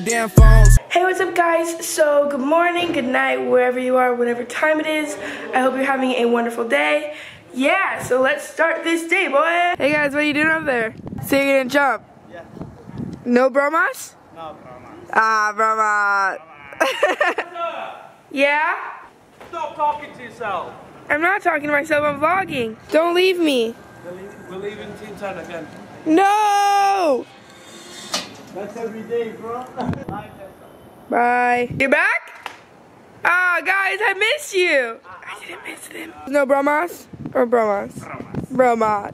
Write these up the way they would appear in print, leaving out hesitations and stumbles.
damn phones. Hey, what's up guys? So good morning, good night, wherever you are, whatever time it is. I hope you're having a wonderful day. Yeah, so let's start this day, boy. Hey guys, what are you doing over there? So you're gonna jump? Yeah. No bromas? No bromas. Ah, bromas. Yeah? Stop talking to yourself. I'm not talking to myself, I'm vlogging. Don't leave me. We're leaving Team 10 again. No! That's every day, bro. Bye. You're back? Ah, guys, I missed you. I didn't miss them. No bromas? Or bromas? Bromas.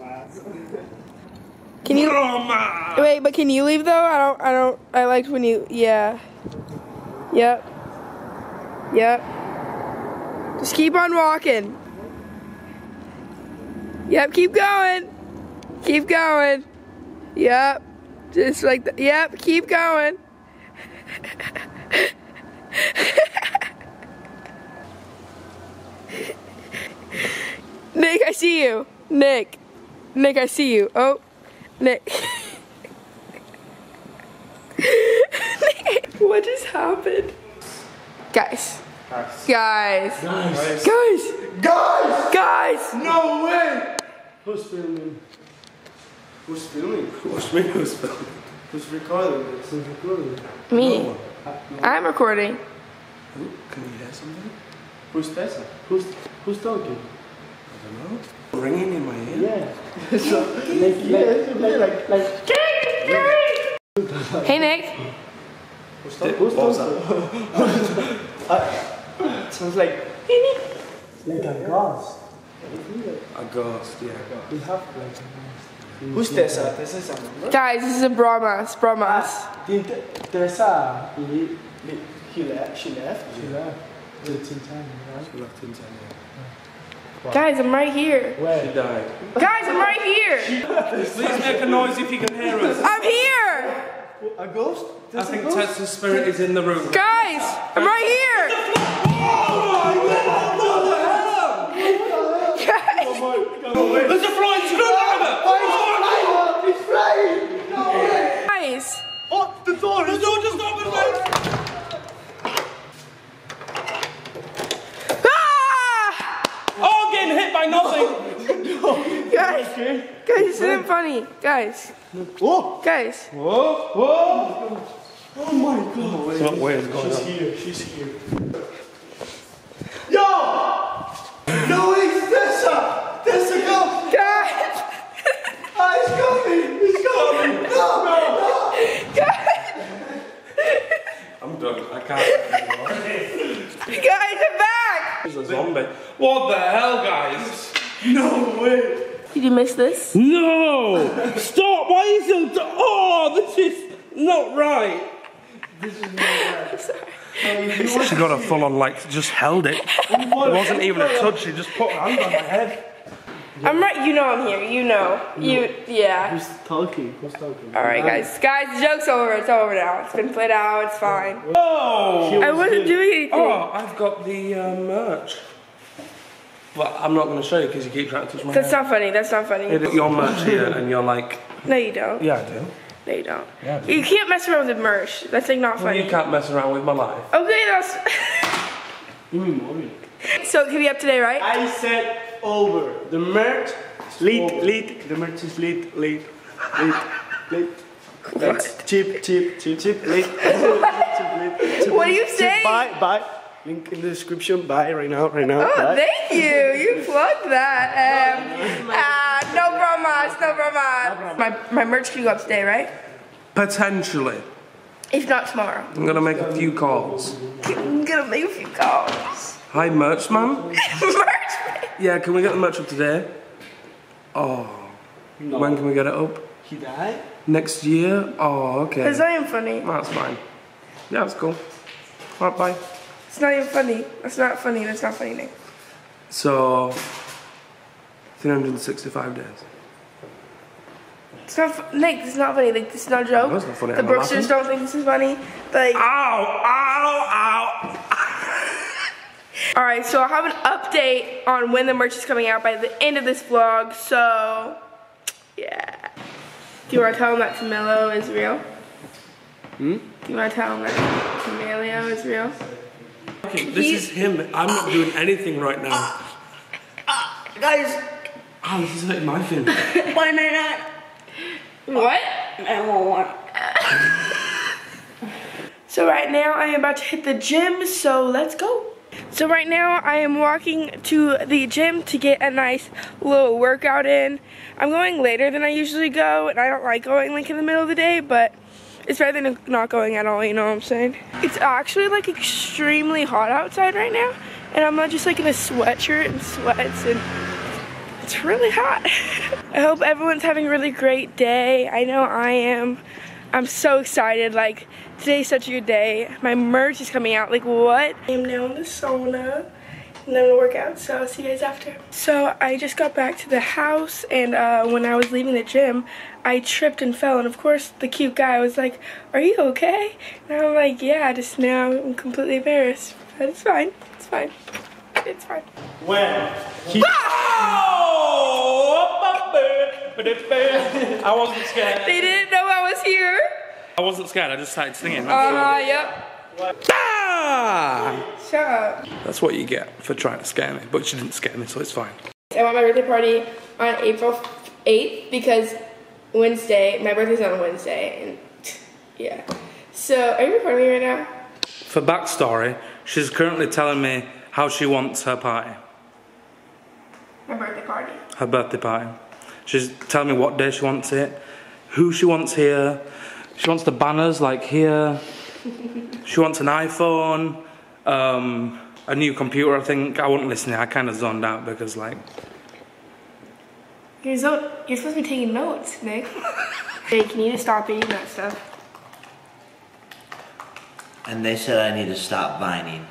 Can you? Wait, but can you leave though? I liked when you. Yeah. Yep. Just keep on walking. Yep, keep going. Keep going. Yep. Just like that. Yep, keep going. Nick, I see you. Nick, I see you. Oh, Nick. Nick, what just happened? Guys. No way! Who's filming? Who's filming? Who's filming? Who's recording this? Who's recording? Me. No. I'm recording. Can you hear something? Who's Tessa? Who's talking? I don't know. Ringing in my ear? Yeah. So, Hey Nick. Who's talking? Sounds like a ghost. A ghost, yeah. We have like who's Tessa? Tessa is a member? Guys, this is a bromas. Tessa, she left. She left in time, right? She left in time, yeah. Guys, I'm right here. Where? She died. Guys, I'm right here. Please make a noise if you can hear us. I'm here. A ghost? I think Tessa's spirit is in the room. Guys, I'm right here. There's a flying screwdriver! It's flying! No way! Guys. Oh, the door just opened, mate! Ah! Oh, getting hit by nothing! Guys, this isn't funny. Guys. Oh! Guys. Whoa! Oh my god! What way is going on? She's here. Yo! No, it's Tessa! Tessa, go! Guys. He's coming! No! Guys. I'm done. I can't. Guys, I'm back. There's a zombie. What the hell, guys? No way! Did you miss this? No! Stop! Why are you so... Oh, this is not right. This is not right. Sorry. She got a full-on, like, just held it. It wasn't even a touch. She just put her hand on my head. I'm right. You know I'm here. You know. Yeah. Who's talking? All right, guys. Guys, the joke's over. It's over now. It's been played out. It's fine. Oh! I wasn't doing anything. Oh, I've got the merch. But I'm not going to show you because you keep trying to touch my That's hair. not funny. That's not funny. Your merch here and you're like... No, you don't. Yeah, I do. No, you don't. Yeah, I do. You can't mess around with the merch. That's like not Well, funny. you can't mess around with my life. Okay, that's... You mean mommy? So, can we up today, right? I said over. The merch lit. The merch is lit. That's cheap, lit. What are you saying? Buy. Link in the description. Buy right now. Oh, buy. thank you. You plugged that. No bromas. My merch can go up today, right? Potentially. If not tomorrow. I'm going to make a few calls. I'm gonna make a few calls. Hi, merch man. Merch. Yeah, can we get the merch up today? Oh. No. When can we get it up? He died? Next year? Oh, okay. That's not even funny. That's fine. Yeah, that's cool. Alright, bye. It's not even funny. That's not funny. That's not funny, Nick. So, 365 days. It's not Nick, this is not funny. Like, this is not a joke. That's not funny. The Brooksters don't think this is funny. Like, ow! Alright, so I'll have an update on when the merch is coming out by the end of this vlog. So, yeah. Do you want to tell them that Camilo is real? You want to tell him that Emilio is real? Okay, this is him. I'm not doing anything right now. Guys. Oh, this is hurting my finger. Why not? What? I don't want. So right now I am about to hit the gym, so let's go. So right now I am walking to the gym to get a nice little workout in. I'm going later than I usually go, and I don't like going like in the middle of the day, but it's better than not going at all, you know what I'm saying? It's actually like extremely hot outside right now, and I'm just like in a sweatshirt and sweats, and it's really hot. I hope everyone's having a really great day. I know I am. I'm so excited, like, today's such a good day. My merch is coming out, like, what? I am now in the sauna, and I'm gonna work out, so I'll see you guys after. So I just got back to the house, and when I was leaving the gym, I tripped and fell, and of course, the cute guy was like, "Are you okay?" And I'm like, "Yeah, just now I'm completely embarrassed, but it's fine, it's fine, it's fine." When he... I wasn't scared. They didn't know I was here. I wasn't scared, I just started singing. Yep. Ah! Shut up. That's what you get for trying to scare me, but she didn't scare me, so it's fine. I want my birthday party on April 8th because Wednesday, my birthday's on a Wednesday, and yeah. So, are you recording me right now? For backstory, she's currently telling me how she wants her party. My birthday party. Her birthday party. She's telling me what day she wants it, who she wants here. She wants the banners like here. She wants an iPhone, a new computer, I think. I wasn't listening, I kind of zoned out because like... You're supposed to be taking notes, Nick. Hey, can you just stop eating that stuff? And they said I need to stop vining.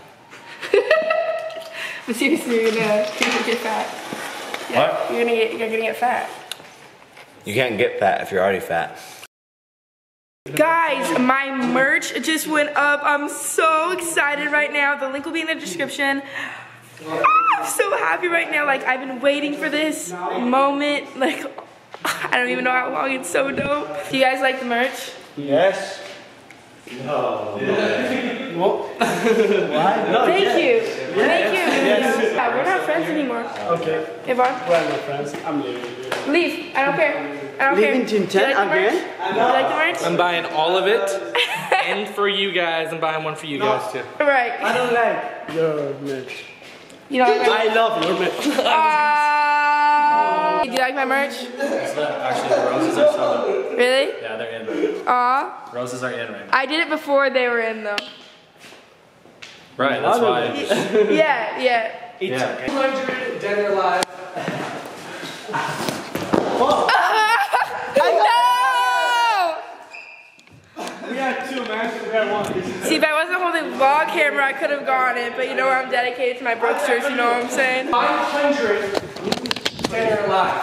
But seriously, you're gonna get fat. Yeah, What? You're gonna get fat. You can't get fat if you're already fat. Guys, my merch just went up. I'm so excited right now. The link will be in the description. I'm so happy right now. Like, I've been waiting for this moment. Like, I don't even know how long. It's so dope. Do you guys like the merch? Yes. No. What? Why? No, Thank you. Yes. Thank you. Yes. Yeah, we're not friends anymore. Okay. Yvonne? We're not friends. I'm leaving. Leave. I don't care. I don't care. Leaving Team 10 Do you like the merch? again? Do you like the merch? I'm buying all of it, and for you guys, I'm buying one for you guys too. Right. I don't like your merch. You don't like my I love your merch. Do you like my merch? Actually, the roses are sold. Really? Yeah, they're in. Roses are in right now. I did it before they were in though. Right, that's why. Yeah, yeah. It's okay. 200 dead or alive. No! We had two, man. We had one. See, if I wasn't holding vlog camera, I could have gone it, but you know I'm dedicated to my Brooks church, you know what I'm saying? 500 dead or alive.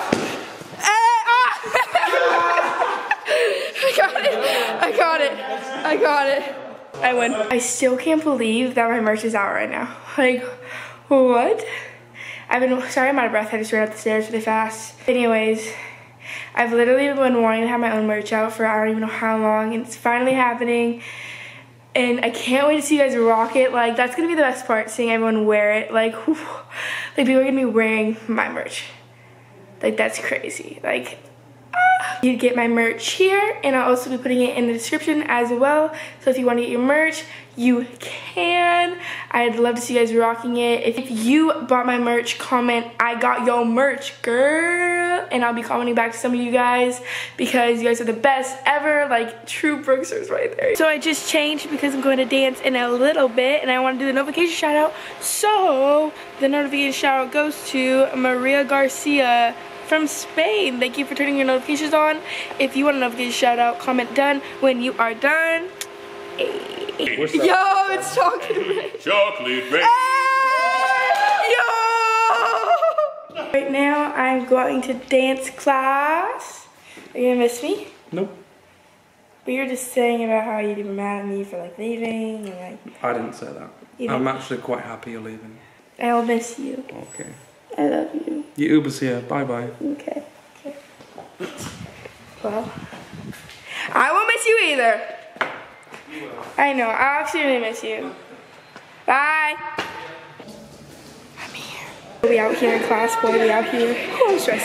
I got it. I win. I still can't believe that my merch is out right now. Like, what? Sorry I'm out of breath, I just ran up the stairs really fast. Anyways, I've literally been wanting to have my own merch out for I don't even know how long, and it's finally happening. And I can't wait to see you guys rock it. Like, that's gonna be the best part, seeing everyone wear it. Like, whew, like people are gonna be wearing my merch. Like, that's crazy. Like, you get my merch here, and I'll also be putting it in the description as well. So if you want to get your merch, you can. I'd love to see you guys rocking it. If you bought my merch, comment, "I got your merch, girl." And I'll be commenting back to some of you guys because you guys are the best ever, like true Brooksers right there. So I just changed because I'm going to dance in a little bit, and I want to do the notification shout out. So the notification shout out goes to Maria Garcia from Spain. Thank you for turning your notifications on. If you want a notification shout out, comment done when you are done. Hey. Yo, it's chocolate rain. Chocolate rain. Hey, yo! Right now, I'm going to dance class. Are you gonna miss me? Nope. We were just saying about how you'd be mad at me for like leaving and like. I didn't say that. I'm actually quite happy you're leaving. I'll miss you. Okay. I love you. Your Uber's here. Bye bye. Okay. Well, I won't miss you either. I know. I'll actually really miss you. Bye. I'm here. We out here in class, boy. We out here. Oh, I'm stressed.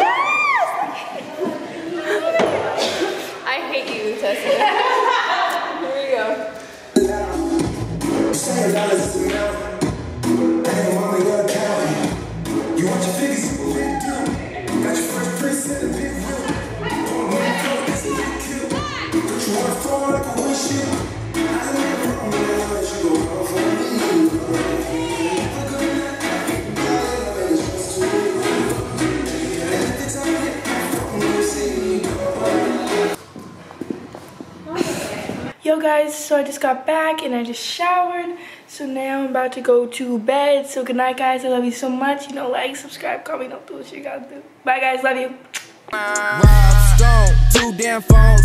I hate you, Tessa. Here we go. You want your figures, got your first preset, a big wheel. You want to fall like a windshield. I never let you go for me. Yo guys, so I just got back and I just showered. So now I'm about to go to bed. So good night guys, I love you so much. You know, like, subscribe, comment, don't do what you gotta do. Bye guys, love you. Rob Stone, 2 damn phones.